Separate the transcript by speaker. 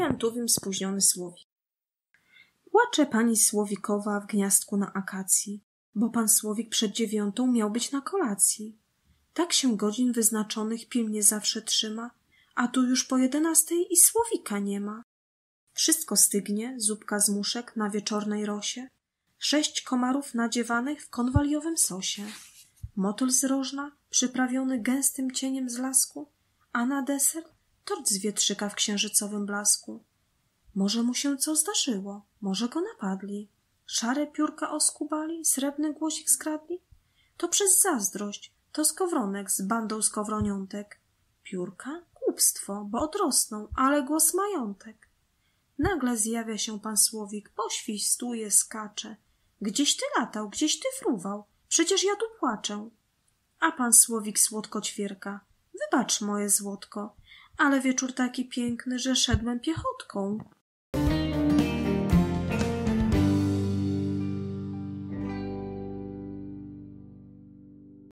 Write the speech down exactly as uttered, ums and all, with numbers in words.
Speaker 1: Brylantowym spóźniony Słowik. Płacze pani Słowikowa w gniazdku na akacji, bo pan Słowik przed dziewiątą miał być na kolacji. Tak się godzin wyznaczonych pilnie zawsze trzyma, a tu już po jedenastej i Słowika nie ma. Wszystko stygnie, zupka z muszek na wieczornej rosie, sześć komarów nadziewanych w konwaliowym sosie, motyl z rożna przyprawiony gęstym cieniem z lasku, a na deser tort z wietrzyka w księżycowym blasku. Może mu się co zdarzyło, może go napadli, szare piórka oskubali, srebrny głosik skradli? To przez zazdrość, to skowronek z bandą skowroniątek. Piórka? Głupstwo, bo odrosną, ale głos majątek. Nagle zjawia się pan Słowik, poświstuje, skacze. Gdzieś ty latał, gdzieś ty fruwał, przecież ja tu płaczę. A pan Słowik słodko ćwierka. Wybacz, moje złotko, ale wieczór taki piękny, że szedłem piechotką.